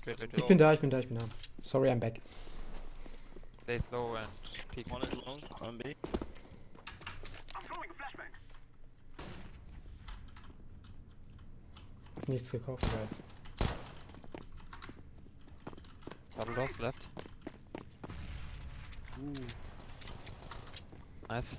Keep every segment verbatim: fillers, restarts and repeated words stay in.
Wait, wait, Ich wait. bin da, ich bin da, ich bin da. Sorry, I'm back. Stay slow and peek. One is long, on B. Hab nichts gekauft, weil. Double doors left. Uh. Nice.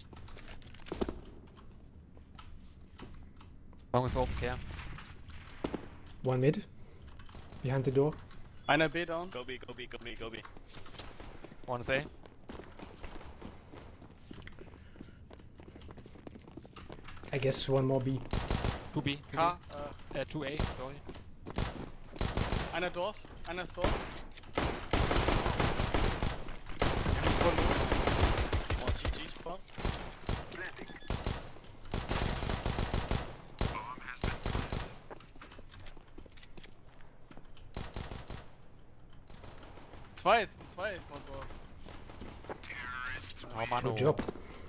Long is open, care. One mid. Behind the door. Einer B down. Go B, go B, go B, go B. One is A. I guess one more B. two B. K. Äh, Äh, two A, sorry. einer Doors. Einer ist Doors. One C T spawn. Zwei, es sind zwei von Doors. Oh Mann, Good job.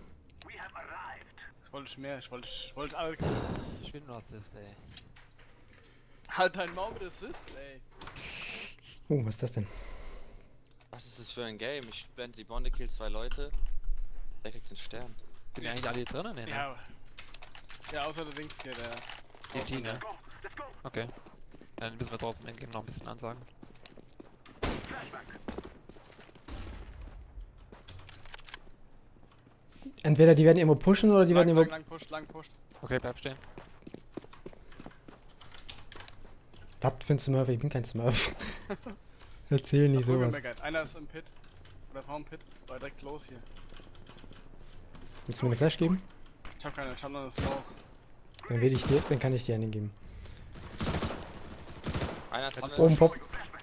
Ich wollte mehr, ich wollte, ich wollte alle. Ich will nur Assist, ey. Halt dein Maul mit Assist, ey. Oh, was ist das denn? Was ist das für ein Game? Ich blende die Bonde, kill zwei Leute. Der kriegt den Stern. Sind die eigentlich alle hier drinnen? Nee, ne? Ja. Ja, außer der Dings hier, der. D T, ne? Okay. Dann müssen wir draußen im Game noch ein bisschen ansagen. Entweder die werden irgendwo pushen oder die lang, werden lang, irgendwo. lang pusht, lang pusht. Okay, bleib stehen. Was für ein Smurf? Ich bin kein Smurf. Erzähl nicht Ach, Rüber, sowas. Meckert. Einer ist im Pit. Oder vor dem Pit. War direkt los hier. Willst du mir eine Flash geben? Ich hab keine, ich hab noch eine Smoke. Dann will ich dir, dann kann ich dir eine geben. Einer Tunnel. Oben Pop.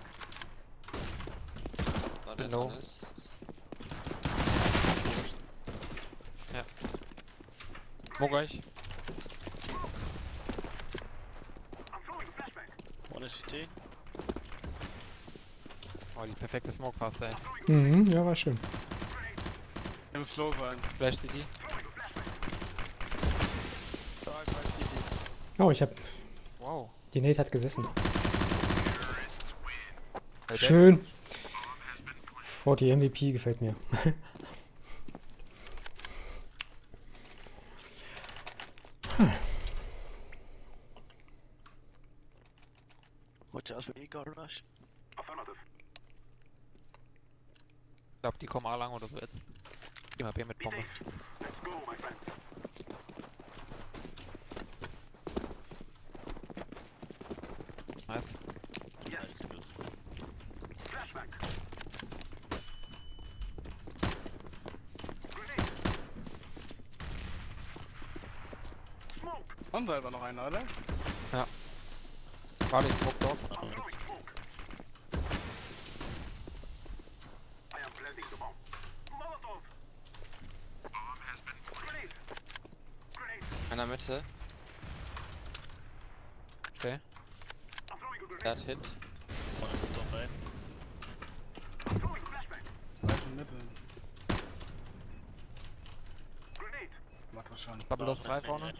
Warte, Hello. Tunnels. Smoke euch. One is C T. Oh, die perfekte Smoke-Phase, ey. Mhm, ja, war schön. Der muss low sein. Flash C T. Stark bei C T. Oh, ich hab. Wow. Die Nate hat gesessen. Hey, Schön. vierzig M V P gefällt mir. Watch out for Eagle Rush. Ich glaub, die kommen A lang oder so jetzt. Geh mal B mit Bombe. Nice. Und selber noch einer, oder? War den Smoke draus. Einer Mitte. Okay. Der hat Hit. One is top A. Zwei in Mitte. Macht das schon. Double Loss frei vorne.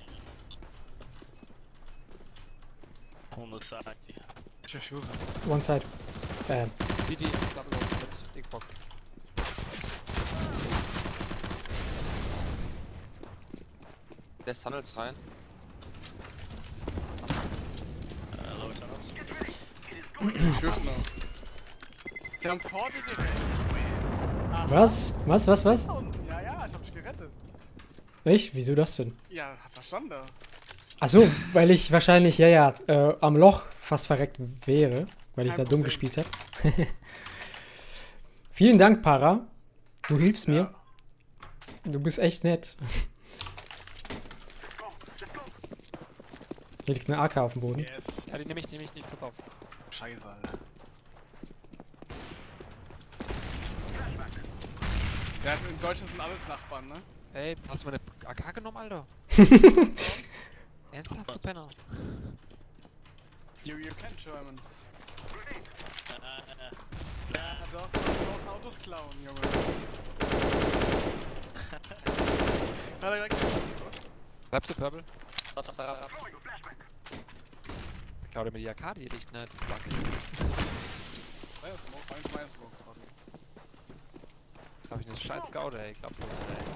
On the side. Ich refuse. One side. Äh, D T, Double Loss mit Xbox. Der ist Tunnels rein. Uh, lower tunnels. Ich refuse noch. Die haben vor dir gerettet. Aha. was? Was, was, was? Ja, ja, ich hab dich gerettet. Ich? Wieso das denn? Ja, hat verstanden da. Achso, weil ich wahrscheinlich, ja, ja, äh, am Loch fast verreckt wäre, weil ich Kein da dumm Problem. gespielt habe. Vielen Dank, Para. Du hilfst mir. Ja. Du bist echt nett. Hier liegt eine A K auf dem Boden. Yes. Ja, die nehme ich, die nehme ich nicht. Pass auf. Scheiße, Alter. Ja, in Deutschland sind alles Nachbarn, ne? Ey, hast du meine A K genommen, Alter? Ernsthaft, du Penner? You, you can German. Uh, uh, Ja, doch, doch Autos klauen, Junge. Hat er direkt Bleibst du Purple? uh, uh, Ich glaube, mir die A K, die liegt, ne? Das Sack. scheiß Scout, ey. Ich glaub's doch nicht, ey.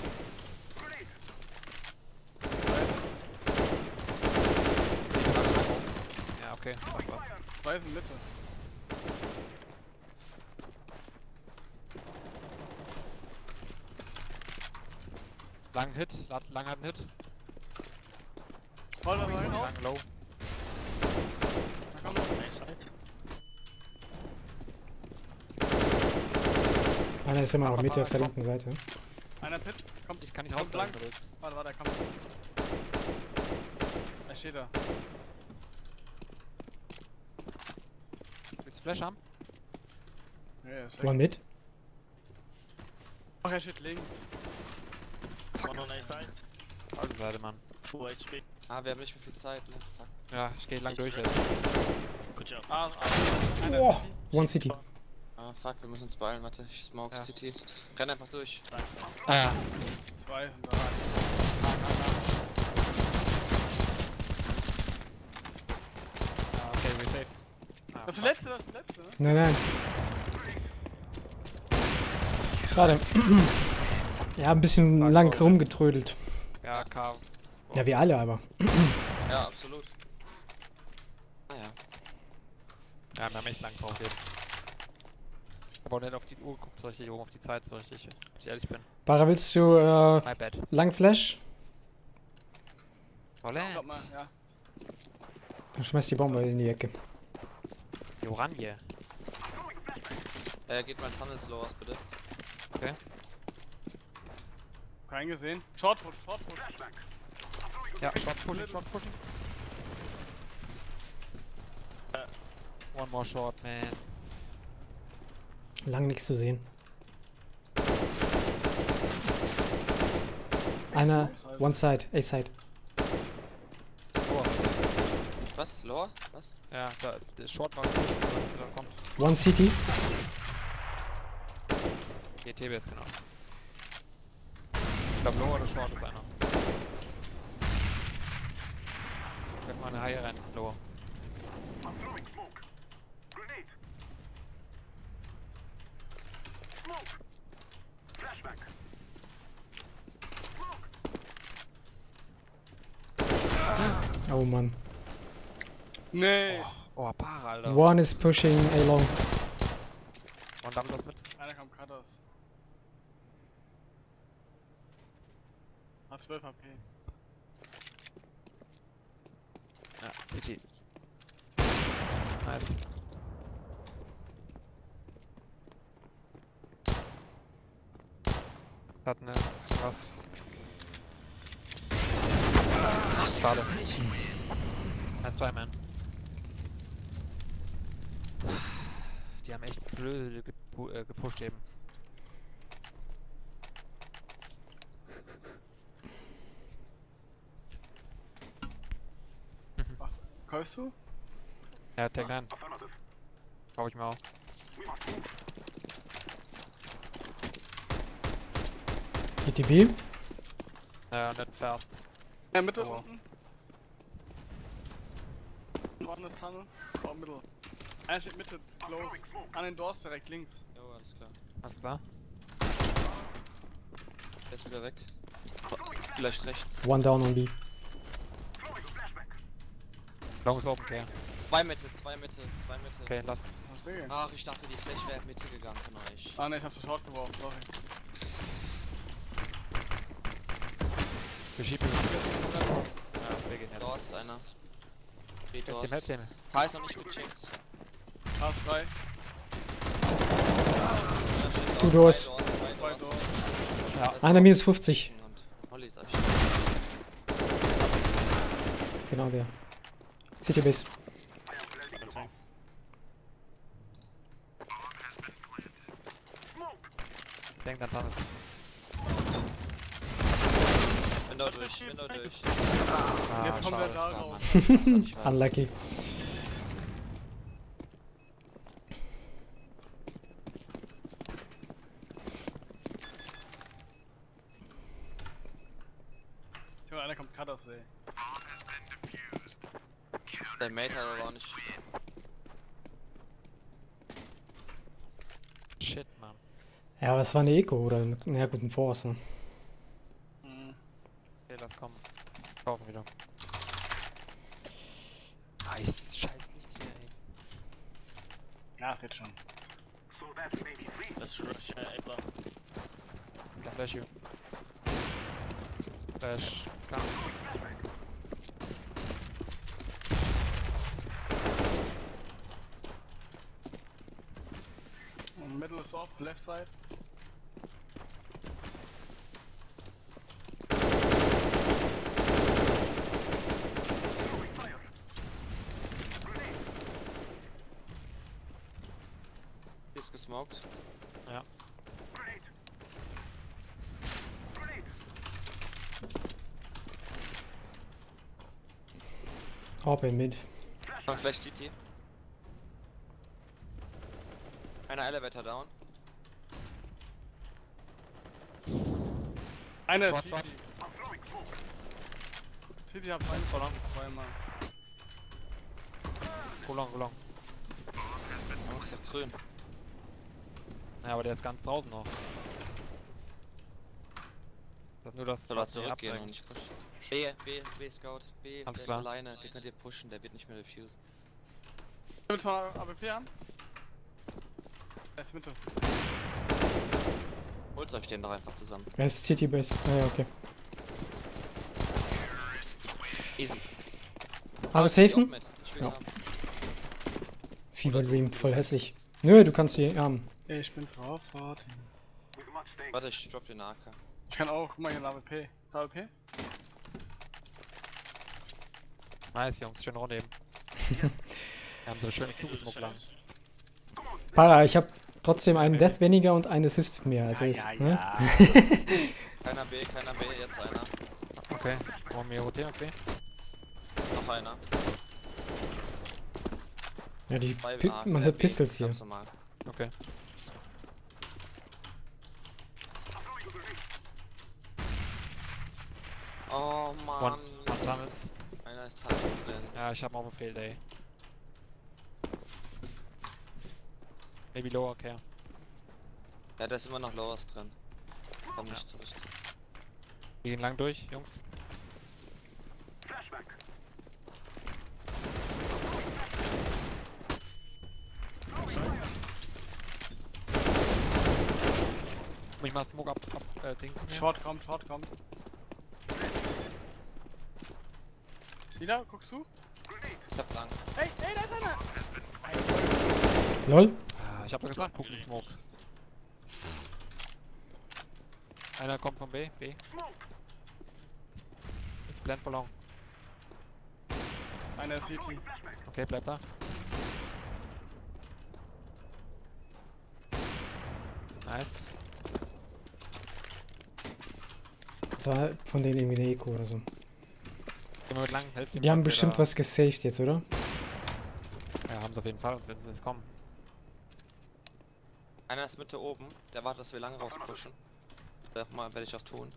Ja, okay. Mach was. Zwei sind Mitte. Lang Hit. Lang, lang hat einen Hit. Voll dabei raus. Lang low. Da kommt noch. A-Side. Einer ist immer noch Mitte auf der linken Seite. Einer Pit. Kommt. Ich kann nicht Kommt rausbleiben, lang. wenn du willst. Warte, warte, er kommt. Er steht da. Willst du Flash haben? Ja, er ist One weg. mit. Ach, er steht links. One on A-Side. Andere Seite, Mann. Full H P. Ah, wir haben nicht mehr viel Zeit, ne? Fuck. Ja, ich geh lang durch jetzt. Good job. Ah, ah, einer Oh, City. One City. Ah, fuck, wir müssen uns beeilen, warte. Ich smoke Ja. City. Renn einfach durch. Ah, Zwei sind da. ah, okay, we safe. Ah, Das ist fuck. der letzte, das ist der letzte, ne? Nein, nein. Schade. Ja, ein bisschen Sag lang so, rumgetrödelt. Ja, K. Ja, wir alle aber. Ja, absolut. Naja. Ja, wir haben echt lang drauf jetzt. Aber auch nicht auf die Uhr geguckt, so richtig oben auf die Zeit, so richtig, wenn ich ehrlich bin. Bara, willst du äh, My bad. lang Flash? Holland. Glaub mal, ja. Dann schmeiß die Bombe in die Ecke. Joranje. Äh, geht mein Tunnel slow aus, bitte. Okay. Keinen gesehen. Short push, short push. Ja, short pushing, short pushing. One more short, man. Lang nichts zu sehen. Einer, one side, A side. Oh, Was? Lower? Was? ja, da, der Short war gut, da kommt. One City. G T B ist genau. Ich glaube, Lower oder Short ist einer. Ich werde mal eine Haie rennen, Lower. Oh Mann. Nee. Oh, Para, Alter. One is pushing A long. Und damit was mit? Einer kommt Cutters. Hat zwölf H P. Ja, C T. Nice. Hat ne, was? Schade. Nice try, man. Die haben echt blöde gepu äh, gepusht eben. Kaufst du? Ja, Tag nein. Hau ich mal auf. G T B. Ja, nicht fast. Ja, Mitte Oh. unten. Vorne ist Tunnel. Oh, Mitte. Einer steht Mitte, close. An den Doors direkt links. Jo, alles klar. Alles klar? Der ist wieder weg. Vielleicht rechts. One down on B. Long ist open, okay. Zwei Mitte, zwei Mitte, zwei Mitte. Okay, lass. Okay. Ach, ich dachte, die Flash wäre Mitte gegangen von euch. Ah ne, ich hab zu short geworfen, sorry. Wir schieben jetzt. Ja, wir gehen jetzt. Da ist einer. Steht Helft dort. ihm, helft ihm. K ist noch nicht gecheckt. Pass frei. Da steht Two dort doors. zwei Doors, zwei Zwei Doors. Doors. Ja. Einer minus fünfzig. Und Holly sag ich. Genau der. City Base. Denk dann Tannis. Window durch, Window durch. Ah, Jetzt kommt der schade. da raus. Ich weiß. Unlucky. Ich höre, einer kommt Cutters, ey. Der Mate hat aber auch nicht. Shit, man. Ja, aber es war eine Eco oder ein, na gut, ein Force. Ne? Mhm. Okay, lass kommen. Kaufen wieder. Nice, scheiß Licht hier, ey. Ja, das wird schon. Let's rush uh, A block. Can flash you. Flash. Klar. Und middle is off, left side. Hier ist gesmoked. Ja. Open Mid. Noch Flash C T. Einer Elevator down. Einer ist Short, C short. T. C T hat einen verloren, zweimal. Go long, go long. Oh, ist doch grün. Ja, aber der ist ganz draußen noch. Das ist nur das, Soll er was wir zurückgehen und abzeigen. nicht pushen. B, B, B Scout. B, Alles der klar. ist alleine. Den könnt ihr pushen, der wird nicht mehr diffusen. Mit mal A W P an. Er ist Mitte. Holt euch den doch einfach zusammen. Wer ist City Base? Ah ja, okay. Easy. Aber Ich will safen? auch mit. Ich will Ja. ihn haben. Fever Dream, voll hässlich. Nö, du kannst die haben. Ich bin drauf, warte. Warte, ich drop den A K. Ich kann auch, guck mal hier ein A W P. Ist A W P? Nice, Jungs, schön rumnehmen. Wir haben so eine schöne Q-Smoke lang. Para, ich hab trotzdem einen Death weniger und einen Assist mehr. Also ist, ne? Keiner B, keiner B, jetzt einer. Okay, wollen wir rotieren, okay? Noch einer. Ja, die Zwei Pi A, man äh, hört B, Pistols hier. ganz normal. Okay. Oh One, Mann. one Tunnels. Einer ist Tunnels drin. Ja, ich hab auch gefehlt, ey. Maybe lower, okay. Ja, da ist immer noch Lowers drin. Komm nicht zurecht. Wir gehen lang durch, Jungs. Ich mach Smoke ab, ab, äh, Dings. hier. Short kommt, Short kommt. Wieder, guckst du? Ich hab lang. Hey, hey, da ist einer! Lol. Ah, ich hab doch gesagt, gucken Smoke. Einer kommt von B, B. Ist blend for long. Einer ist C T. Okay, bleib da. Nice. Das war von denen irgendwie eine Eco oder so. Gehen wir mit lang, helft ihm, Die haben falls wir bestimmt da- was gesaved jetzt, oder? Ja, haben sie auf jeden Fall, sonst werden sie nicht kommen. Einer ist Mitte oben. Der wartet, dass wir lang rauspushen. Das mal werde ich auch tun.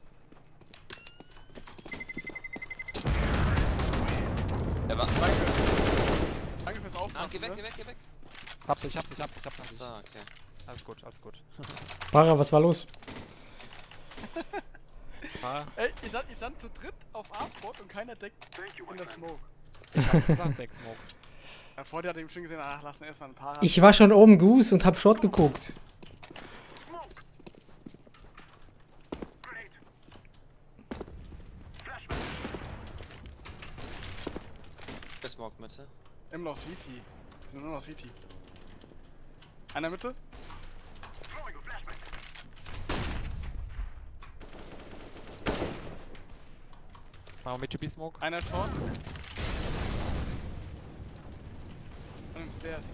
Der war. Danke. Danke fürs Ah, Aufpassen. geh weg, ne? geh weg, geh weg. Hab's, ich hab's, ich hab's, ich hab's. Achso, okay. Alles gut, alles gut. Para, was war los? Ah, Ey, ich stand, ich stand zu dritt auf A-Spot und keiner deckt in der Smoke. ich hab gesagt, Deck Smoke. Ja, vor dir hat eben schon gesehen, ach, lass ihn erstmal ein paar. Ich war schon oben Goose und hab Short geguckt. Smoke Mitte. Immer noch C T. Wir sind nur noch C T. Einer Mitte? Machen wir mit B Smoke. Einer Short. Und im Stairs.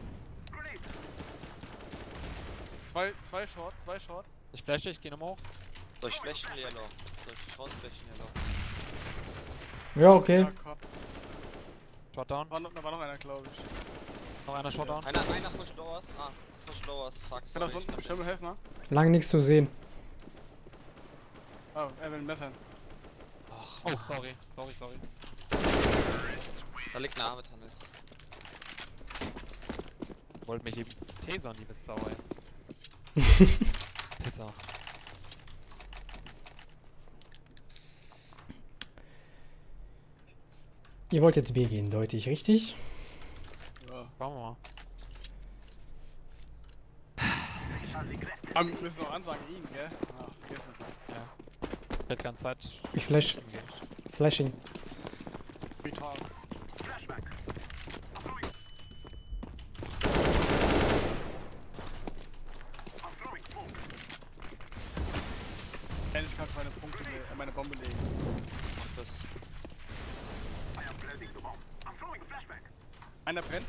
Zwei, zwei Short, zwei Short. Ich flashe, ich geh nochmal hoch. Durch Flächen Yellow. Durch Frontflächen Yellow. Ja, okay. Ja, Gott. Shot down. War noch, da war noch einer, glaube ich. Noch einer Shot down. Einer, einer push Lowers. Ah, push Lowers. Fuck, Kann das sorry. unten? Schimmel, helf mal. Lang nichts zu sehen. Oh, er will messern. Oh, sorry, sorry, sorry. Da liegt eine Arme Tunnels. Wollt mich eben tasern, liebes Sau, ey. Pisser. Ihr wollt jetzt B gehen, deutlich, richtig? Ja. Schauen wir mal. Aber wir müssen noch ansagen ihn, gell? Ach, vergessen es. Ja. Ich hätte ganz Zeit. Ich flash. hingehen. Flashing. Vital. Ich kann meine Punkte, äh, meine Bombe legen. Mach das. Einer brennt.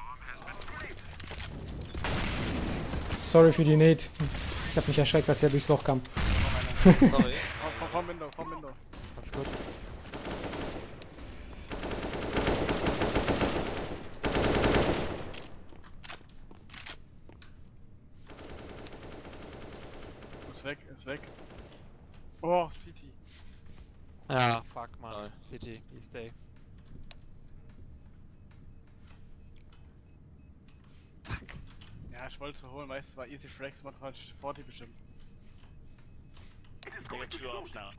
Sorry für die Nade. Ich hab mich erschreckt, als er durchs Loch kam. Sorry. Vom, vom Window, vom Window. Ganz gut. Ist weg, ist weg. Oh, C T. Ja, fuck, man. Toll. C T, East Stay. Ja, ich wollte es holen, weißt du, es war Easy Frags, macht vierzig bestimmt. They got two off now.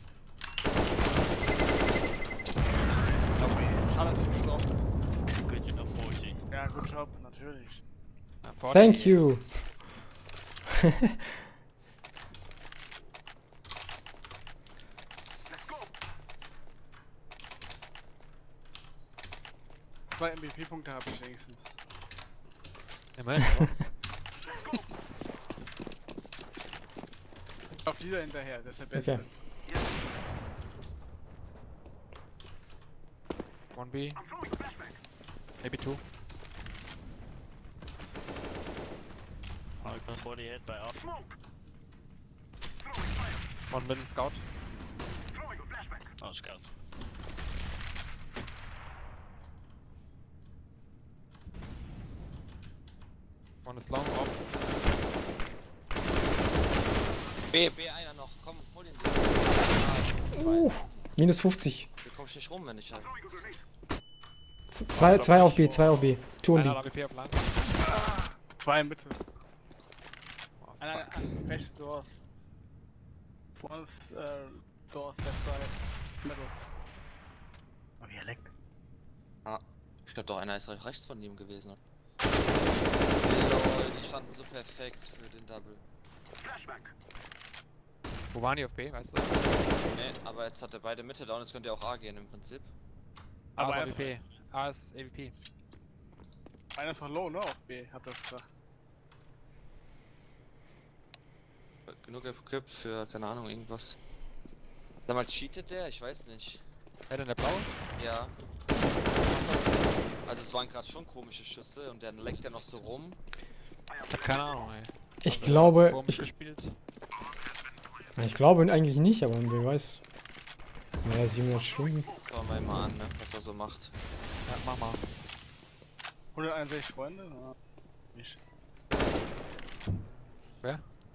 Schade, dass ich gestorben ist. Good, you know forty. Ja, gut Job, natürlich. Ja, forty. Thank you. Zwei M V P-Punkte habe ich wenigstens. Immerhin. Auf dieser hinterher, das ist der Beste. Okay. One B. Maybe two. Oh, got forty-eight by off. One middle scout. Oh, scout. One is long off. B, B einer noch. Komm, hol ihn. Uh, minus fünfzig. Du kommst nicht rum, wenn ich halt. Z- Zwei, zwei auf B, zwei auf B. Two und Einer B. A W P auf lang. Zwei in Mitte. Oh, Einer fuck. an rechts Doors. One is uh, Doors left side. Middle. Oh, wie er leckt. Ah, ich glaube doch einer ist rechts von ihm gewesen. Lol, die standen so perfekt für den Double. Wo waren die auf B, weißt du? Ne, aber jetzt hat er beide Mitte da und jetzt könnt ihr auch A gehen im Prinzip. A Aber ist A er W ist- P. A ist A W P. Einer ist noch low, ne? Auf B, habt ihr gesagt. Genug equipped für, keine Ahnung, irgendwas. Sag mal, cheatet der? Ich weiß nicht. Wer denn der Blaue? Ja. Also es waren gerade schon komische Schüsse und dann leckt er noch so rum. Ich hab keine Ahnung, ey. Ich Also, glaube, vor ich, gespielt. ich glaube eigentlich nicht, aber wer weiß. Naja, siebenhundert Stunden. Schauen wir mal an, ne, was er so macht. Ja, mach mal. hunderteinundsechzig Freunde? Ja. Nicht. Wer?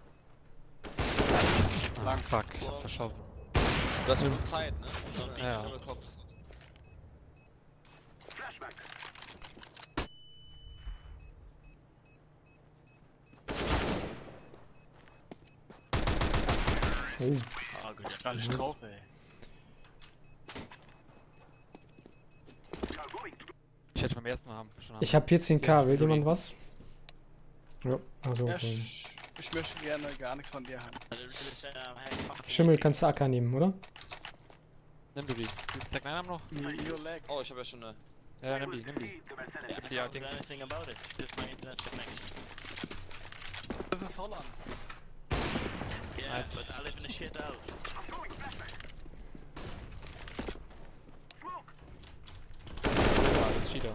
Lang. Fuck, ich hab verschossen. Du hast genug Zeit, ne? Don't be Ja. Schon Kopf. Oh. Oh, good. Gar nicht drauf, ey. Ich hätte beim ersten Mal haben schon haben. Ich habe vierzehn K, will jemand was? Ja, also Ja, okay. ich, ich möchte gerne gar nichts von dir haben. Schimmel kannst du A K nehmen, oder? Nimm du die. Dieses Tag neun haben noch? Your leg. Oh, ich habe ja schon eine. Ja, nimm die, nimm die. Yeah, I Yeah, can't do thanks. anything about it. Just my internet connection. Das ist Holland. Yeah, Nice. but I live in a shit house. Ja, das ist Cheater.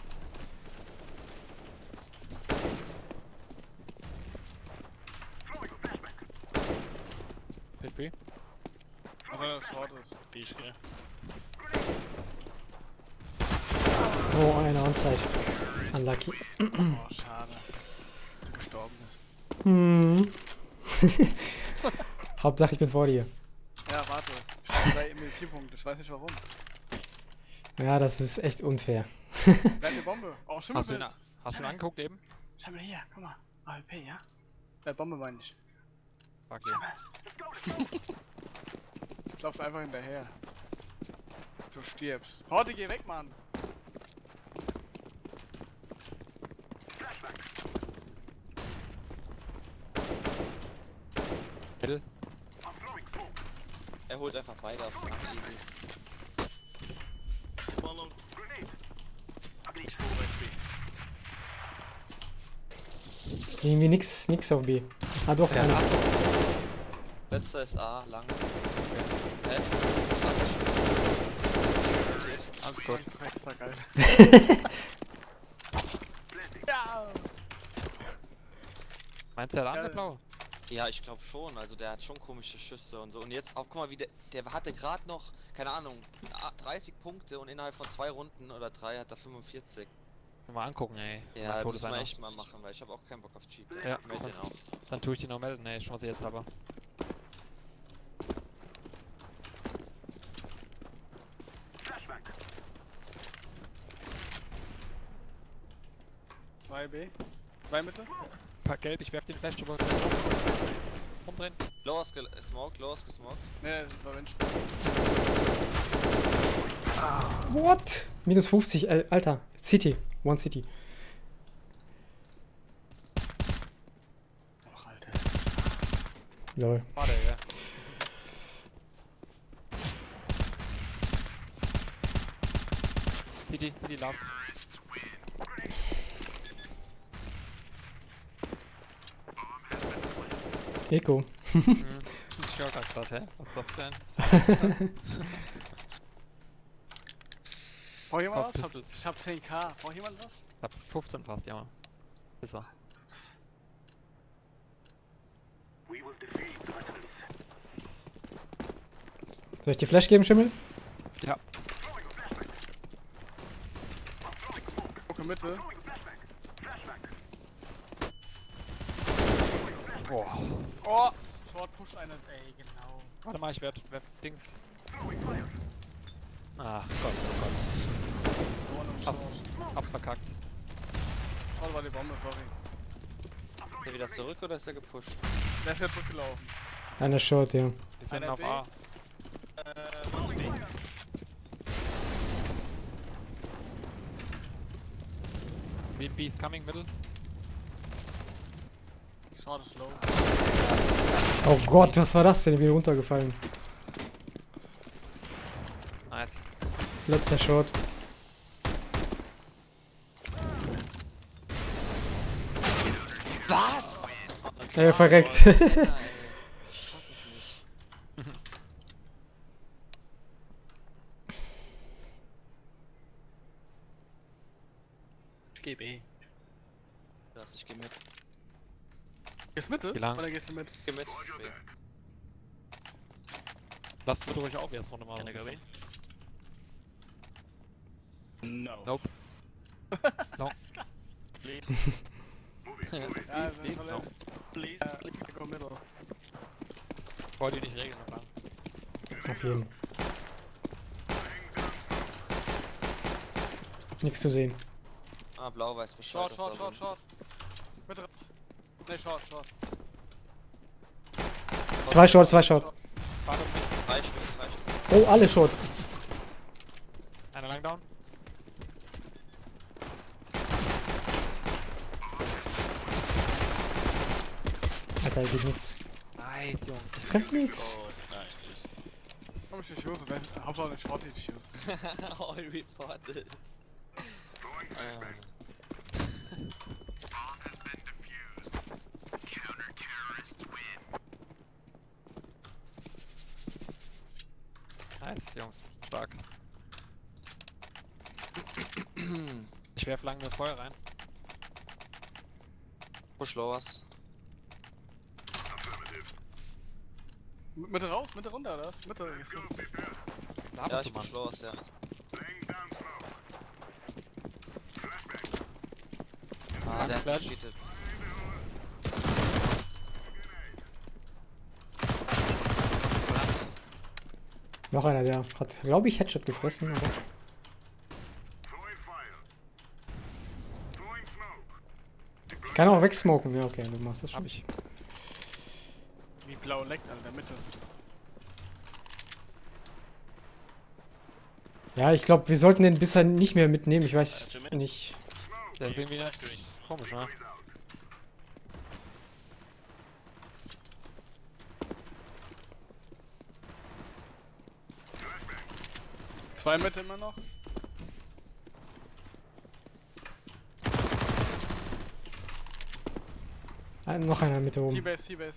Hit free? Also der Short ist. Peace, yeah. Oh, einer Onside. Unlucky. Oh, schade. Dass du gestorben bist. Hm. Hauptsache ich bin vor dir. Ja, warte. Ich habe drei M V P-Punkte. Ich weiß nicht warum. Ja, das ist echt unfair. Deine Bombe. Oh, Hast du ihn, Schimmelbild. hast du ihn angeguckt eben? Schau mal hier, guck mal. A W P, ja? Äh, Bombe meine ich. Fuck you. Ich lauf einfach hinterher. Du stirbst. Horti, geh weg, Mann! Mittel. Er holt einfach beide auf den Arm, easy. One long. He's full H P. Irgendwie nix, nix auf B. Ah doch, einer. Letzter ist A, lang. Hä? Alles gut. Drecksack, Alter. Ja! Meinst du, der hat Ja, andere Blau? Ja, ich glaube schon. Also der hat schon komische Schüsse und so. Und jetzt auch, guck mal, wie der, der hatte gerade noch, keine Ahnung, dreißig Punkte und innerhalb von zwei Runden oder drei hat er fünfundvierzig. Mal angucken, ey. Ja, Mein das Tod muss ist man einer. echt mal machen, weil ich habe auch keinen Bock auf Cheat. Ja, Ich melde den auch. Dann tue ich die noch melden, ey. Chance jetzt aber. zwei B. zwei Mitte. Pack gelb, ich werf den Flash drüber. Umdrehen. Los, gesmoked, los, gesmoked. Ne, das war Mensch. What? Minus fünfzig, äh, Alter. City. One City. Ach, Alter. Lol. War der, ja. City, City last. Eco. Mhm. Ich höre grad grad, hä? Was ist das denn? Braucht jemand Auf was? Ich hab, Pistols. ich hab zehn K. Braucht jemand was? Ich hab fünfzehn fast, ja. Ist er. Soll ich die Flash geben, Schimmel? Ja. Okay, Mitte. Boah. Oh! Short push einer. Ey, genau. Warte mal, ich werd, werf Dings. Ach Gott, oh Gott. One und Hab, Short. hab verkackt. Short war die Bombe, sorry. Ist er wieder zurück oder ist er gepusht? Der ist ja zurückgelaufen. Einer Short, ja. Wir sind Einer auf B. A. Uh, one's B. B B is coming, middle. Short ist low. Oh Gott, was war das denn? Ich bin runtergefallen. Nice. Letzter Short. Was? Er äh, verreckt. Nein. Fass ich nicht. Ich geh B. Lass, ich geh mit. Gehst du Mitte? Wie lang? Oder gehst du mit? Geh mit. B. Lasst bitte ruhig auf, erst Runde mal. Can I go in? No. Nope. No. Please. Ja, please, das please, soll no. Please. er. Äh, go middle. Wollte ich nicht regeln, aber. Auf jeden. Nichts zu sehen. Ah, blau weiß Bescheid. Short, das short, ist short, aber- short. Mitte raus. Ne, short, short. Zwei Short, zwei Short. Warte auf mich. Drei Stück, drei Stück. Oh, alle Short. Einer lang down. Alter, hier geht nichts. Nice, Junge. Das trifft nichts. Oh, nice. Komm, ich nicht use, wenn. Hauptsache den Short nicht use. All reported. Ähm. Nice, Jungs. Stark. Ich werf lang mit Feuer rein. Push lowers. M- Mitte raus, Mitte runter, oder was? Mitte gehst du. Da Ja, bist du, ich Mann. push lowers, ja. Ah, der hat Flash. gecheatet. Noch einer, der hat, glaube ich, Headshot gefressen, aber. Kann auch wegsmoken. Ja, okay, du machst das Hab schon. ich. Wie blau leckt an der Mitte. Ja, ich glaube, wir sollten den bisher nicht mehr mitnehmen. Ich weiß nicht. Der ist irgendwie nicht komisch, ne? Zwei Mitte immer noch. Ah, noch einer Mitte oben. T-Base, T-Base.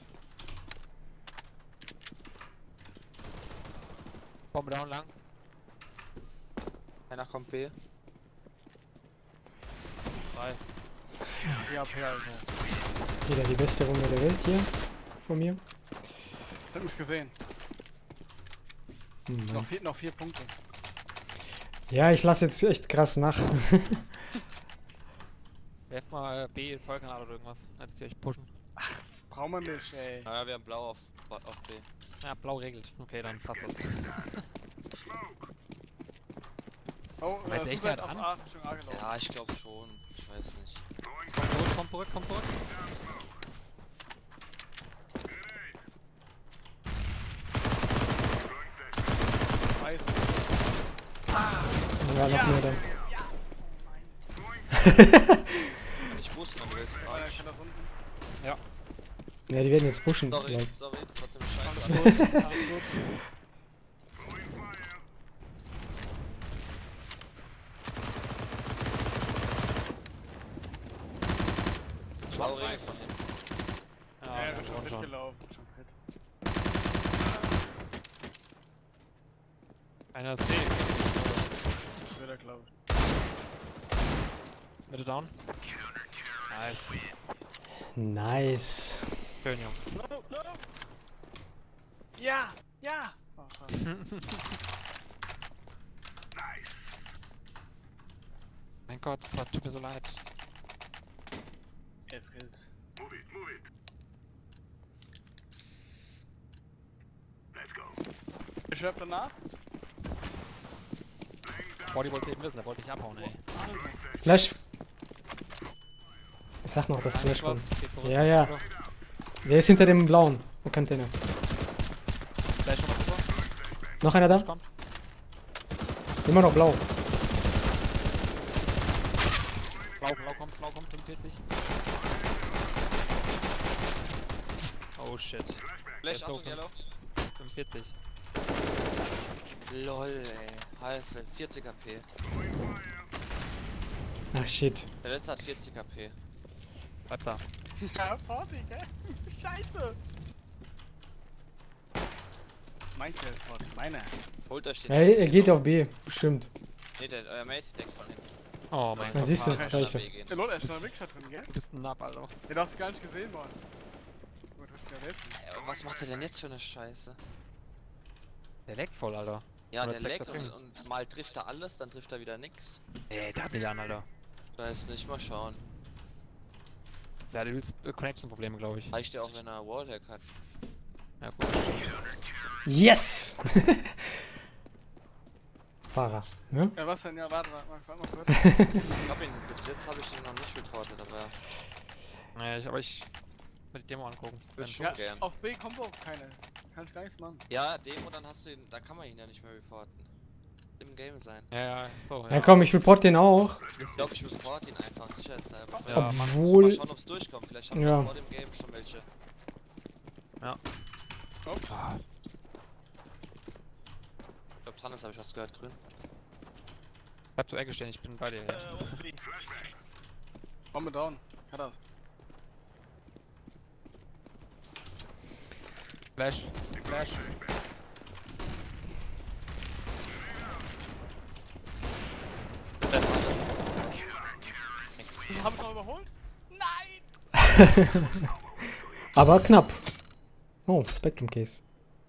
Bombe down lang. Einer kommt B. Drei. Ja, P, Alter. Wieder die beste Runde der Welt hier. Von mir. Ich hab mich gesehen. Hm, Noch Mann. vier, noch vier Punkte. Ja, ich lasse jetzt echt krass nach. Werft mal äh, B in Vollkanal oder irgendwas. Als die euch pushen. Brauchen wir nicht, ey. Naja, wir haben blau auf, auf B. Ja, blau regelt. Okay, dann passt das. Oh, Meinst du äh, echt, Suicide der hat auf an? A, Richtung A gelaufen. Ja, ich glaube schon. Ich weiß nicht. Komm zurück, komm zurück, komm zurück. Weiß. Ja, noch mehr dann. Kann ich wussten, wenn du willst. Ah, Einer ich- kann das unten. Ja, die werden jetzt pushen. Sorry, glaub. sorry, trotzdem Alles scheiße. gut, alles gut. Blau regelt von hinten. Ja, Ja, ja, er ist schon schon. schon. mitgelaufen. Schon fit. Einer ist B. Wieder, glaube ich. Mitte down. Nice. Nice. Schön, Jungs. No, no! Ja! Ja! Oh, schade. Mein Gott, das war, tut mir so leid. Elf Kills. Ich schreib danach. Body wollte eben wissen, der wollte dich abhauen, ey. Flash. Ich sag noch, das Flash was, kommt. geht zurück. Ja, ja. Der ist hinter dem blauen Container. Flash schon mal rüber. Noch einer da? Kommt. Immer noch blau. Blau, blau kommt, blau kommt, fünfundvierzig. Oh shit. Flash, ist Achtung, doof, ne? Yellow. fünfundvierzig. Lol, ey. Halfe, vierzig K P. Ach shit. Der letzte hat vierzig K P. Bleib da. Ja, Forti, gell? Scheiße! Mein Kill, Forti, meiner. Holt euch den. Ja, er geht auf B. Bestimmt. Nee, der, euer Mate deckt von hinten. Oh mein Da Gott. siehst du, Mann. Kann Scheiße. schnell B gehen. Der Lol, er ist noch Wickshot drin, gell? Du bist ein Nab, Alter. Ja, du hast es gar nicht gesehen, Mann. Gut, hast du ja helfen. Ey, und was macht der denn jetzt für eine Scheiße? Der leckt voll, Alter. Ja, Oder der sechster leckt und, Ping. und mal trifft er alles, dann trifft er wieder nix. Ey, der hat dich an, Alter. Weiß nicht, mal schauen. Der hat übelst äh, Connection-Probleme, glaube ich. Reicht ja auch, wenn er Wallhack hat. Ja, gut. Yes! Fahrer. Ne? Ja, was denn? Ja, warte, warte, warte, warte mal kurz. Ich hab ihn, bis jetzt habe ich ihn noch nicht reportet, aber Naja, ich, aber ich will die Demo angucken. Würd Wenn- schon Ja, gern. auf B kommt auch keine. Kann ich gar nichts machen. Ja, Demo, dann hast du ihn, da kann man ihn ja nicht mehr reporten. Im Game sein. Ja, ja, so. Ja komm, ich report den auch. Ich glaube, ich report ihn einfach, sicherheitshalber. Ja, Mal Obwohl. schauen, ob's durchkommt. Vielleicht haben Ja. wir vor dem Game schon welche. Ups. Ich glaube, Tannis habe ich was gehört, grün. Bleib zur Ecke stehen, ich bin bei dir. Ja. Bombe down. Hat das. Flash. Flash. Der Tannis. Hab ich noch überholt? Nein! Aber knapp. Oh, Spectrum Case.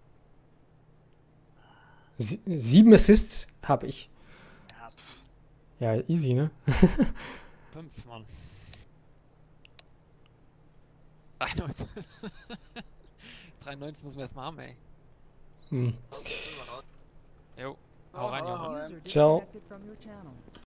Sie sieben Assists habe ich. Ja, pff. Ja, easy, ne? Fünf, Mann. dreiundneunzig. dreiundneunzig müssen wir erstmal haben, ey. Hm. Jo. Hau rein, Junge. Oh, User Ciao. disconnected from your channel.